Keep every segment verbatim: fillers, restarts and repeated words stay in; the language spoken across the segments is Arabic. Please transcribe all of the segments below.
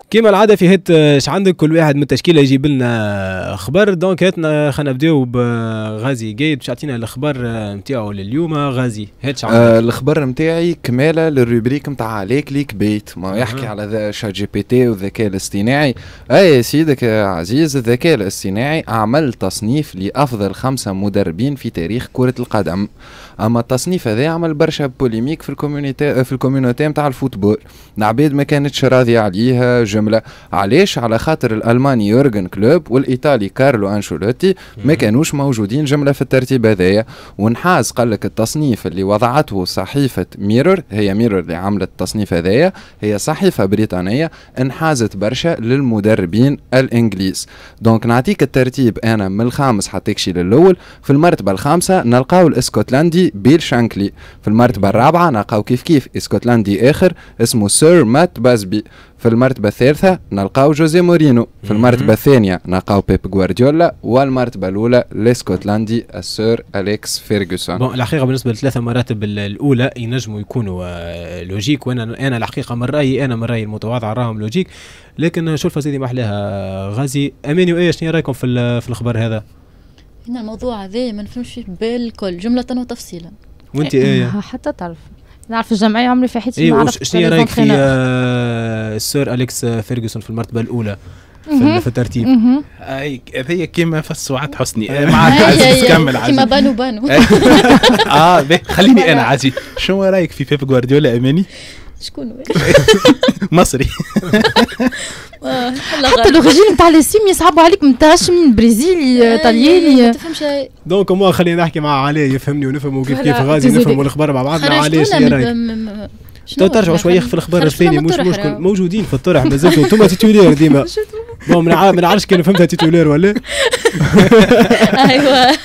كيما العاده في هيت اش عندك كل واحد من التشكيله يجيب لنا خبر. دونك هاتنا خلينا نبداو بغازي قايد باش يعطينا الخبر نتاعو لليوم. غازي هات شعب آه الخبر نتاعي كماله للروبريك نتاع عليك ليك بيت ما يحكي أه. على شات جي بي تي والذكاء الاصطناعي. اي سيدك يا عزيز، الذكاء الاصطناعي عمل تصنيف لافضل خمسه مدربين في تاريخ كره القدم. اما التصنيف هذا عمل برشا بوليميك في الكوميونيتي في الكوميونيتي نتاع الفوتبول. العباد ما كانتش راضيه عليه جمله. علاش؟ على خاطر الالماني يورغن كلوب والايطالي كارلو انشيلوتي ما كانوش موجودين جمله في الترتيب هذايا. ونحاز قال لك التصنيف اللي وضعته صحيفه ميرور، هي ميرور اللي عملت التصنيف هذايا، هي صحيفه بريطانيه انحازت برشا للمدربين الانجليز. دونك نعطيك الترتيب انا من الخامس حتكشي للاول. في المرتبه الخامسه نلقاو الاسكتلندي بيل شانكلي. في المرتبه الرابعه نلقاو كيف كيف اسكتلندي اخر اسمه سير مات بازبي. في المرتبة الثالثة نلقاو جوزي مورينو. في المرتبة الثانية نلقاو بيب غوارديولا. والمرتبة الأولى الاسكتلندي السير أليكس فيرغسون. بون الحقيقة بالنسبة للثلاثة مراتب الأولى ينجموا يكونوا لوجيك، وأنا أنا الحقيقة من رأيي أنا من رأيي المتواضع راهم لوجيك، لكن شو الفسادي ما أحلاها. غازي أماني وإيه شنو رايكم في في الخبر هذا؟ هنا الموضوع هذا ما نفهمش فيه بالكل جملة وتفصيلا. وأنت إيه؟ حتى تعرف نعرف الجمعيه عمري في حياتي إيه ما عرفت. شنو رايك في آه السير أليكس فيرغسون في المرتبه الاولى في, في الترتيب؟ اي هذه كيما في سعاد حسني معك عزيز كمل عزيز كيما بانو بانو اه خليني انا عزيز. شنو رايك في بيب غوارديولا اماني؟ شكون مصري؟ حتى الاوريجين نتاع الاسم يصعبوا عليك، ما تعرفش من برازيلي طلياني ما تفهمش. دونك ما خلينا نحكي مع علي يفهمني ونفهموا كيف كيف غازي نفهموا الاخبار مع بعضنا. علي شنو رايك؟ تو ترجعوا شويه في الاخبار الثاني مش مشكل موجودين في الطرح مازلتوا انتم تيتولير ديما. بون ما نعرفش كان فهمتها تيتولير ولا. ايوه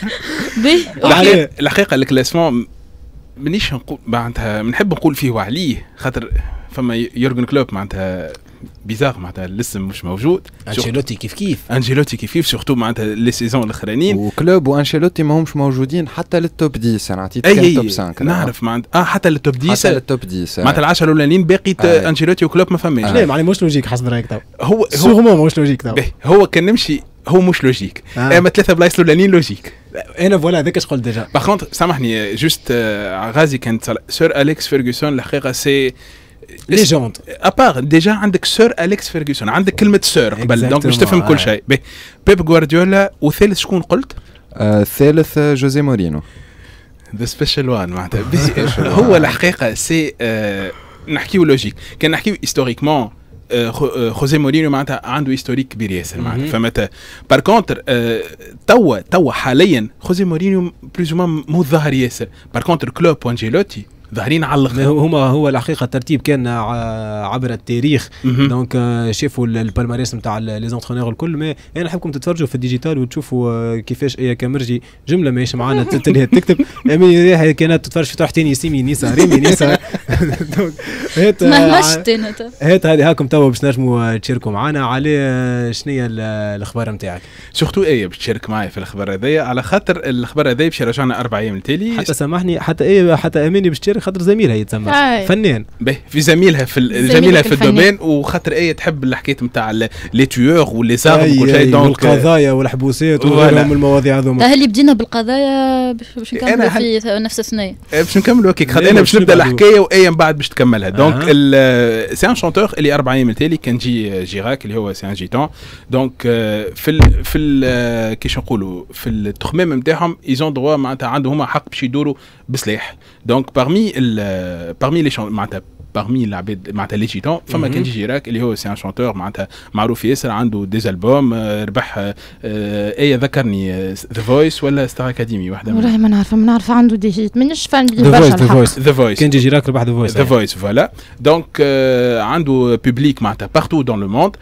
الحقيقه الكلاسمون مانيش نقول معناتها بنحب نقول فيه وعليه، خاطر فما يورغن كلوب معناتها بيزار معناتها الاسم مش موجود. انشيلوتي كيف كيف انشيلوتي كيف كيف سورتو معناتها لي سيزون الاخرانيين. وكلوب وانشيلوتي ما همش موجودين حتى للتوب عشرة. انا عطيتك التوب خمسة نعرف معناتها اه حتى للتوب عشرة حتى للتوب عشرة معناتها العشرة الاولانيين باقي آه. انشيلوتي وكلوب ما فماش. لا معني مش لوجيك حسب رايك تو. هو هو مش لوجيك تو. هو كان نمشي هو مش لوجيك آه. اما ثلاثه بلايص الاولانيين لوجيك. انا فوالا هذاك اش قلت ديجا. باغ كونتر سامحني جوست آه غازي كانت سير أليكس فيرغسون الحقيقه سي ليجوند ابار. ديجا عندك سير أليكس فيرغسون، عندك كلمه سير قبل دونك باش تفهم كل شيء. بيب غوارديولا وثالث شكون قلت؟ الثالث آه جوزي مورينو ذا سبيشال وان معناتها. هو الحقيقه سي آه نحكيو لوجيك، كان نحكيو هيستوريكمون خوزي مورينيو معناتها عنده هيستوريك كبير ياسر معناتها فهمت. بار كونتر توا توا حاليا خوزي مورينيو بلوز ما مو ظاهر ياسر. بار كونتر كلوب وانجيلوتي ظاهرين على الاخر. هما هو الحقيقه الترتيب كان عبر التاريخ. دونك شافوا البالماريس نتاع لي زونترينور الكل. ما انا نحبكم تتفرجوا في الديجيتال وتشوفوا كيفاش اي كامرجي جمله ماهيش معانا تلهي تكتب امين ريحه كانت تتفرج في تحتين يسيمي نيسا ريمي نيسا. دونك هات هات هذه هاكم توا باش نجموا تشاركوا معنا على شنو هي الاخبار نتاعك. سورتو ايه باش تشارك معايا في الاخبار هذيا على خاطر الاخبار هذيا باش يرجعنا اربع ايام التالي. حتى سامحني حتى ايه حتى اماني باش تشارك خاطر زميلها يتسمى فنان به في زميلها في زميلها في الدومين، وخاطر ايه تحب الحكايه نتاع لي تويور ولي زارم وكل شيء. دونك القضايا والحبوسات وغيرهم المواضيع هذوما. هل بدينا بالقضايا باش نكملوا في نفس الثنيه باش نكملوا هكاك. خاطر انا باش نبدا الحكايه وايه من بعد باش تكملها. دونك سي ان شونتور اللي اربع ايام التالي كان جي جيراك اللي هو سي ان جيتون. دونك في ال في ال كيش نقولوا في التخمام نتاعهم ايزون دروا معناتها عندهم هما حق باش يدوروا بسلاح. دونك بارمي بارمي لي معناتها بارمي العباد معناتها لي جيتون فما كان جي جيراك اللي هو سي ان شونتور معناتها معروف ياسر عنده ديز البوم ربح ايه ذكرني ذا فويس ولا ستار اكاديمي واحده والله ما نعرف ما نعرف عنده دي جيت مانيش فان ذا فويس ذا فويس كان جي جيراك ربح ذا فويس ذا فويس فوالا. دونك عنده بوبليك معناتها بارتو دون لو موند.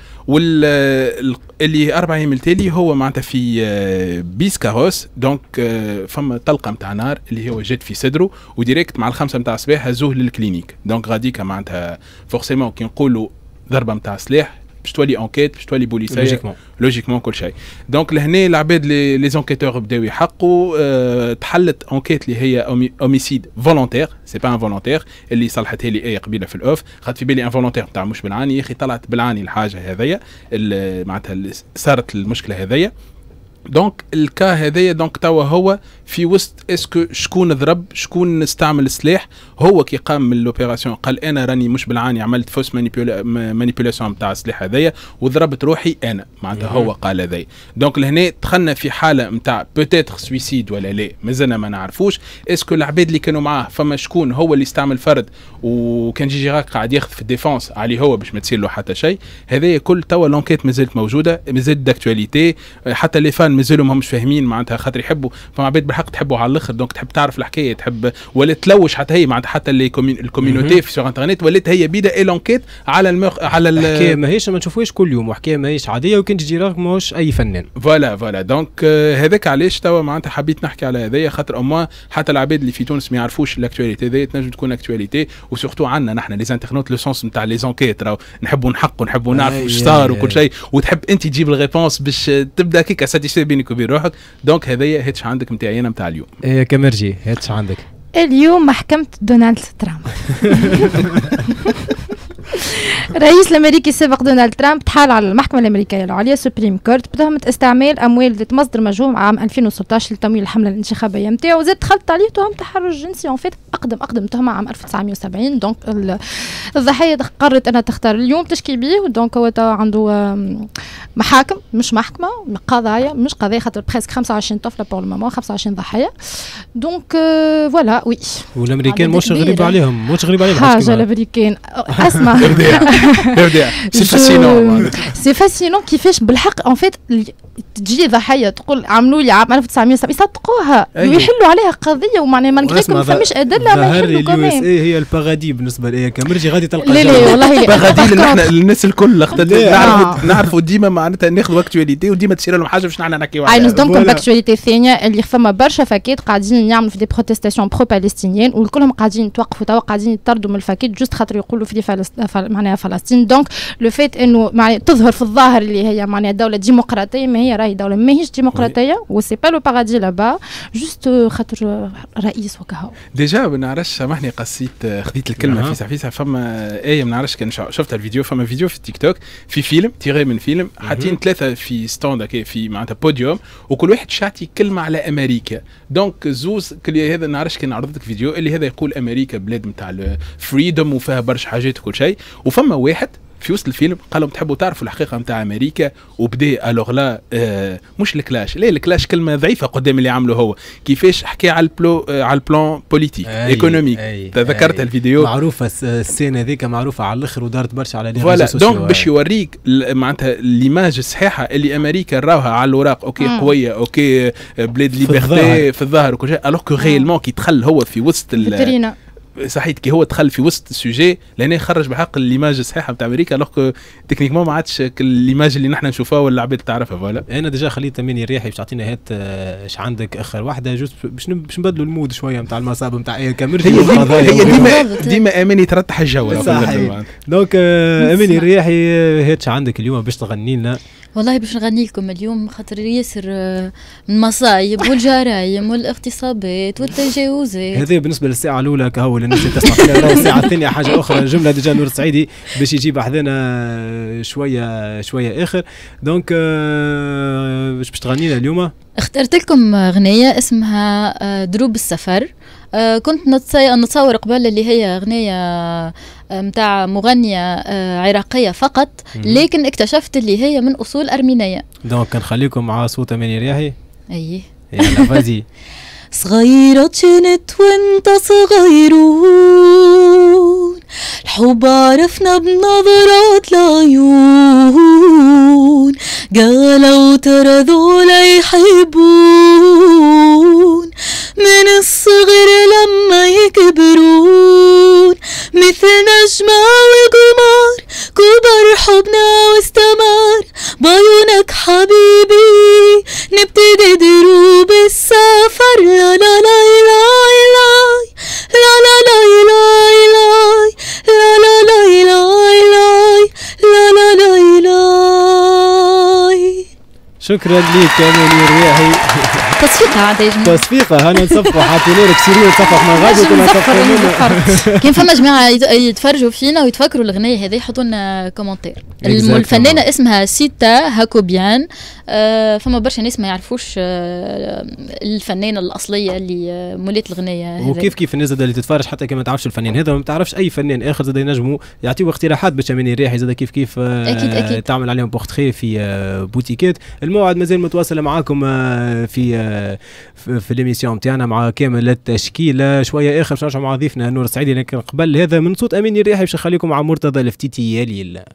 وال اللي اربع ايام التالي هو معناتها في بيس كاروس. دونك فما طلقه نتاع نار اللي هو جات في صدره وديريكت مع الخمسه نتاع الصباح هزوه للكلينيك. دونك غاديكا معناتها فورسيمون كي نقولوا ضربه نتاع سلاح باش تولي انكيت باش تولي بوليسيه لوجيكمون لوجيكمون كل شيء. دونك لهنا العباد لي لي زونكيتور بداو يحقوا أه تحلت انكيت اللي هي اوميسيد فولونتير سي با ان فولونتير اللي صلحتها لي اي قبيله في الاوف خاطر في بالي ان فولونتير نتاع مش بالعاني يا اخي طلعت بالعاني الحاجه هذيا معناتها صارت المشكله هذيا. دونك الكا هذايا دونك توا هو في وسط اسكو شكون ضرب شكون استعمل السلاح. هو كي قام من لوبيراسيون قال انا راني مش بالعاني عملت فوس مانيبيولاسيون نتاع السلاح هذايا وضربت روحي انا معناتها هو قال هذايا. دونك لهنا دخلنا في حاله نتاع بوتيتر سويسيد ولا لا مازلنا ما نعرفوش. اسكو العباد اللي كانوا معاه فما شكون هو اللي استعمل فرد وكان جي جيراك قاعد ياخذ في الديفونس عليه هو باش ما تصير له حتى شيء. هذايا كل توا لونكيت مازالت موجوده مازالت داكتواليتي حتى لي فان مازالوا مش فاهمين معناتها خاطر يحبوا فما عباد بالحق تحبوا على الاخر دونك تحب تعرف الحكايه تحب ولا تلوش حتى هي معناتها حتى اللي الكوميونيتي في سوغ انترنت ولات هي بيدا اي لونكيت على المخ على الحكايه ماهيش ما نشوفوهاش كل يوم وحكايه ماهيش عاديه وكان تجي راك ماهوش اي فنان. فوالا فوالا دونك آه هذاك علاش توا معناتها حبيت نحكي على هذايا خاطر اموا حتى العباد اللي في تونس ما يعرفوش الاكtualité هذايا تنجم تكون اكtualité وسورتو عندنا نحن لي انترنت لو سونس نتاع لي زونكيت راهو نحبوا نحقوا نحبوا نعرفوا واش صار وكل شيء وتحب انت تجيب الريبونس باش تبدا كيك ساتيسفي بينك وبين روحك. دونك هذايا هيتش عندك نتاعي انا نتاع اليوم. ايه كمرجي هيتش عندك اليوم محكمة دونالد ترامب. الرئيس الامريكي السابق دونالد ترامب تحال على المحكمه الامريكيه العليا سوبريم كورت بتهمه استعمال اموال ذات مصدر مجهول عام ألفين وستة عشر لتمويل الحمله الانتخابيه نتاعو وزاد دخلت عليه تهم تحرش جنسي. اون فيت اقدم اقدم تهمه عام ألف وتسعمائة وسبعين. دونك الضحيه قررت انها تختار اليوم تشكي به. دونك هو عنده محاكم مش محكمه قضايا مش قضايا خاطر بريسك خمسة وعشرين طفله بور المومون خمسة وعشرين ضحيه. دونك فوالا وي والامريكان مش غريب عليهم مش غريب عليهم حاجه الامريكان اسمع سي فاسينون سي فاسينون كيفاش بالحق اون فيت تجي ضحيه تقول عملوا لي عام ألف وتسعمائة وسبعين يصدقوها ويحلوا عليها قضيه ومعناها ما نقولكم ما فماش ادله ما يحلوا كمان. اي هي البارادي بالنسبه لي كمرجي غادي تلقى لا لا والله البارادي اللي نحن الناس الكل نعرفوا نعرفوا ديما معناتها ناخذوا اكتواليتي وديما تصير لهم حاجه باش نحن نحكيو عليها. اي نصدمكم باكتواليتي الثانيه اللي فما برشا فاكيت قاعدين يعملوا في دي بروتيستاسيون برو بالستينيين والكلهم قاعدين يتوقفوا توا قاعدين يطردوا من الفاكيت جوست خاطر يقولوا في فلسطين معناها فلسطين. دونك لو فيت انه معناها تظهر في الظاهر اللي هي معناها دوله ديمقراطيه ما هي راهي دوله ماهيش ديمقراطيه وسي با لو بارادي لابا جوست خاطر رئيس وكهو. ديجا ما نعرفش سامحني قصيت خذيت الكلمه في فيسع فما ايه ما نعرفش كان شفت الفيديو فما فيديو في التيك توك في فيلم تيغي من فيلم حاطين ثلاثه في ستاند هكا في معناتها بوديوم وكل واحد شاعتي كلمه على امريكا. دونك زوز كل هذا نعرفش كان عرضتك فيديو اللي هذا يقول امريكا بلاد نتاع الفريدوم وفيها برشا حاجات وكل شيء وفما واحد في وسط الفيلم قال لهم تحبوا تعرفوا الحقيقه نتاع امريكا وبدا الوغ لا آه مش الكلاش لا الكلاش كلمه ضعيفه قدام اللي عمله هو كيفاش حكى على البلو آه على البلان بوليتيك ايكونوميك. تذكرت الفيديو معروفه السينه هذيك معروفه على الاخر ودارت برشا على لي ريزو سوسيو. دونك باش يوريك معناتها ليماج الصحيحه اللي امريكا راوها على الوراق اوكي مم. قويه اوكي بلاد ليبرتي في الظاهر وكل شيء الوغ كو ريالمون كي دخل هو في وسط صحيت كي هو دخل في وسط السوجي لانه خرج بحق الايماج الصحيحه نتاع امريكا الوغ تكنيكمون ما عادش الايماج اللي نحن نشوفها ولا العباد تعرفها. فوالا انا ديجا خليت امين الرياحي باش تعطينا هات اش عندك اخر واحده جوست باش باش نبدلوا المود شويه نتاع المصاب نتاع اي كاميرجي. هي ديما, هي ديما ديما امين يترتح الجو. دونك امين الرياحي هات عندك اليوم باش تغني لنا. والله باش نغني لكم اليوم خاطر ياسر المصايب والجرايم والاغتصابات والتجاوزات. هذا بالنسبه للساعه الاولى كهو الناس اللي تسمع فيها. الساعه الثانيه حاجه اخرى جمله ديجا نور السعيدي باش يجيب حذانا شويه شويه اخر. دونك باش باش تغني لنا اليوم اخترت لكم اغنيه اسمها دروب السفر. آه كنت نتصور قبل اللي هي اغنيه متاع مغنيه آه عراقيه فقط لكن اكتشفت اللي هي من اصول ارمينيه. دونك كنخليكم مع صوت امين الرياحي. اي يلا فازي. صغيرة كنت وانت صغيرون الحب عرفنا بنظرات العيون قالوا ترى ذولا يحبون من الصغر لما يكبرون مثل نجمة وقمر كبر حبنا واستمر بعيونك حبيبي نبتدي دروب السفر. لا لا لا لا لا لا لا لا لا لا لا لا لا لا لا لا لا لا شكرا ليك اماني الرياحي. تصفيقها عاد يا جماعه. تصفيقها هنا نصفقوا حاطين لك سيريو تصفق مع غادي كنا نصفقوا منه. كان فما جماعه يتفرجوا فينا ويتفكروا الاغنيه هذه يحطوا لنا كومنتير. الفنانه اسمها سيتا هاكوبيان. آه فما برشا ناس ما يعرفوش آه الفنانه الاصليه اللي مولات الاغنيه. وكيف كيف الناس اللي تتفرج حتى كما تعرفش الفنان هذا ما تعرفش اي فنان اخر زاد ينجموا يعطيوا اقتراحات باش اماني الرياحي زاد كيف كيف آه أكيد أكيد. تعمل عليهم بورتري في آه بوتيكات. الموعد مازال متواصل معاكم آه في آه في, في الاميسيون نتاعنا مع كامل التشكيله. شويه اخر باش نرجع مع ضيفنا نور السعيدي، لكن قبل هذا من صوت اماني الرياحي باش نخليكم مع مرتضى الفتيتي يا ليل.